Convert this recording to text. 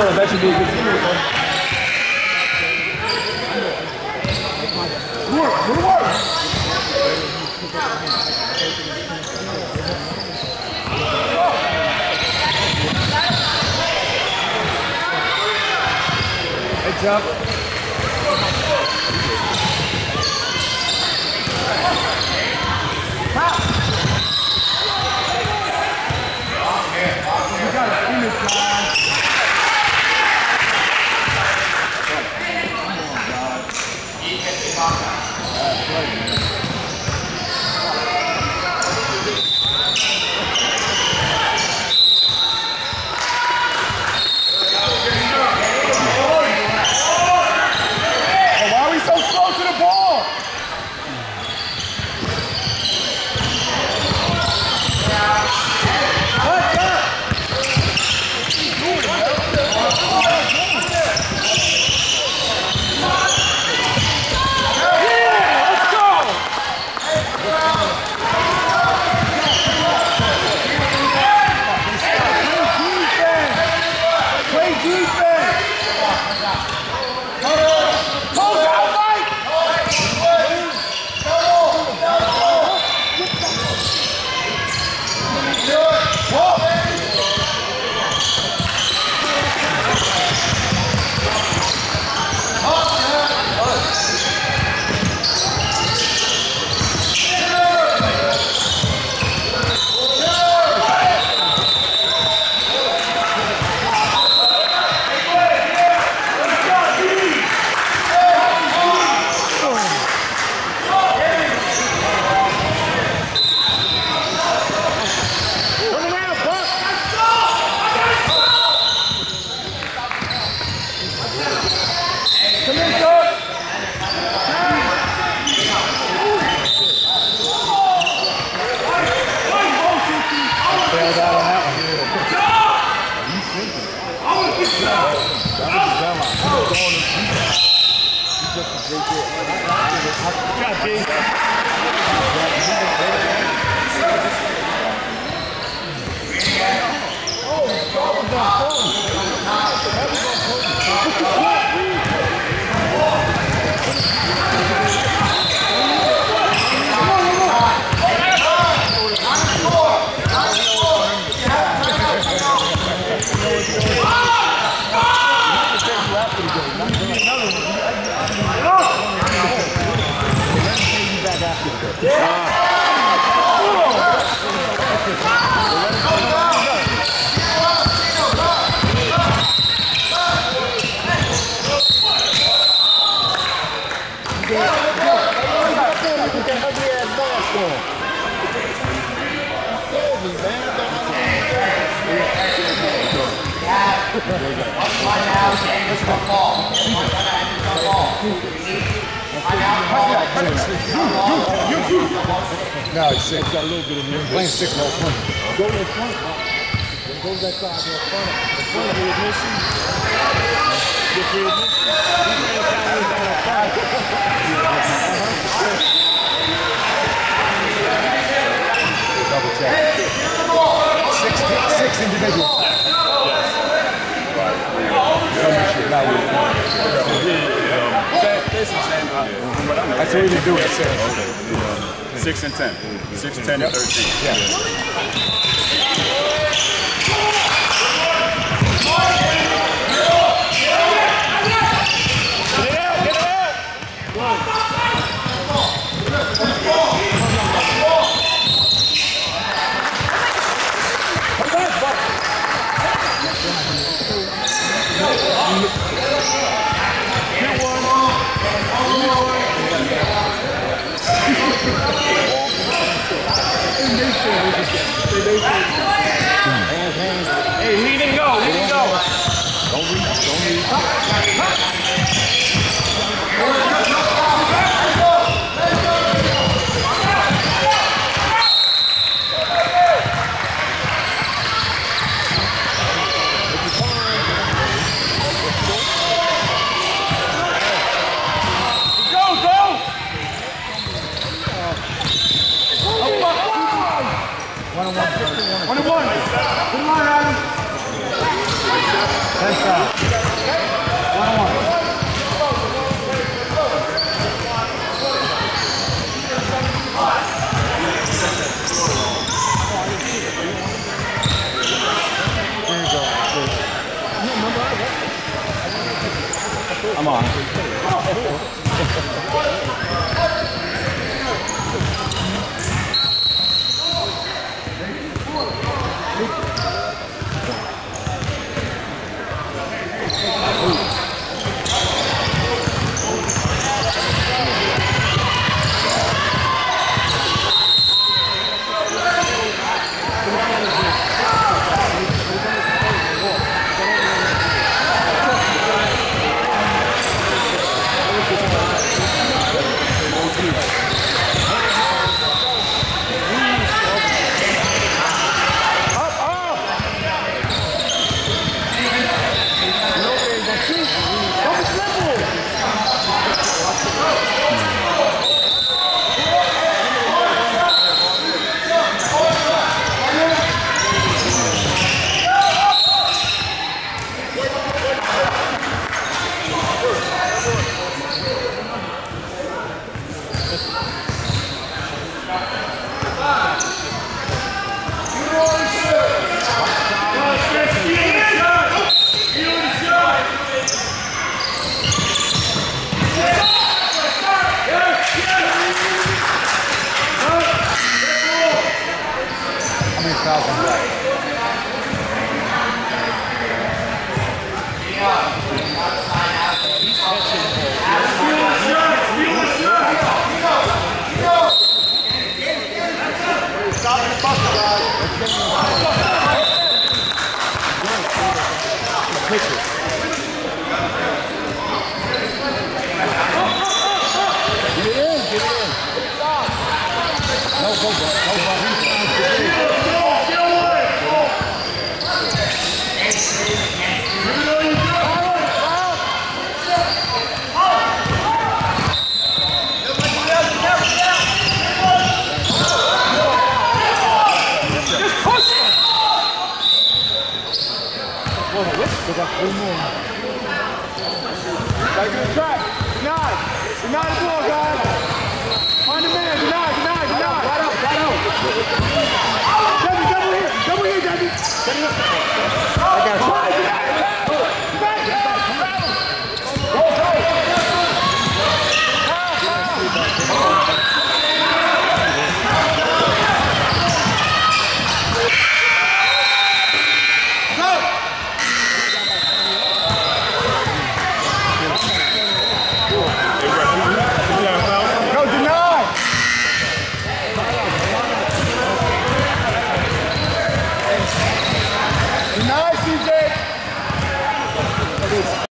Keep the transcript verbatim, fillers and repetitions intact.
still eventually be a good teammate, though. Good work, good work. Heads up. Pop. You got to finish, guys. No, it's six. Got a little bit of me. Playing six ball front. Go in front. Go that side to the front. The front of the ignition. Get the ignition. He's going to count with that front. Double check. Six, six individuals. Not with That's what we do. Okay. Six and ten. Six, ten, and thirteen. Yeah. Hey, he didn't go. He didn't go. Don't reach. Don't reach. One and one. One and one. Good line, Adam. Ten foul. Five is right.